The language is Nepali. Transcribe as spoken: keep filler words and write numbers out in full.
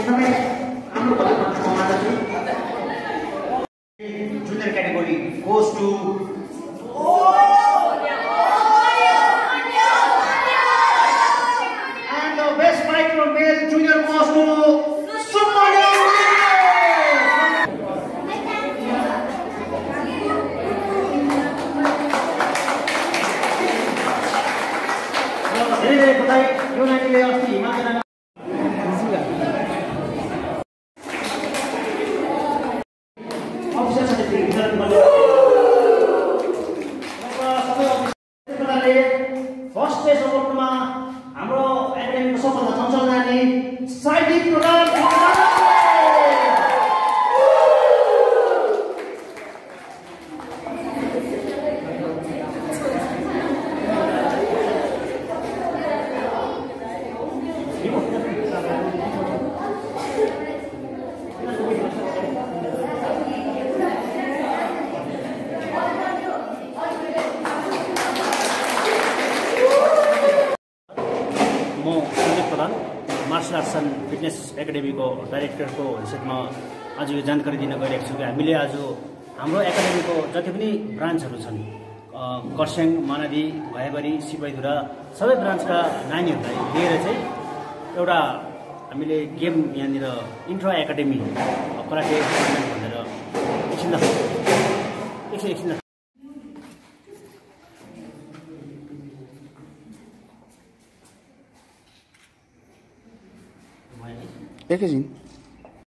एकदमै राम्रो भएर junior category goes to and the best micro male junior goes to धेरै बधाई यो नानीले अस्ति हिमालयमा अफिसर सर्टिफिकेट वितरण गर्यो सबै अफिसरले फर्स्ट पेज अवार्डमा हाम्रो एकाडेमीको सबभन्दा चञ्चल नानी साइदी Pradhan martial arts and fitness एकाडेमीको डाइरेक्टरको हैसियतमा आज यो जानकारी दिन गइरहेको छु कि हामीले आज हाम्रो एकाडेमीको जति पनि ब्रान्चहरू छन् कर्स्याङ मानादी भयाबारी सिपाहीधुरा सबै ब्रान्चका नानीहरूलाई लिएर चाहिँ एउटा हामीले गेम यहाँनिर इन्ट्रा एकाडेमी कराटे भनेर एकछिन एकछिन एकछिन एकैछिन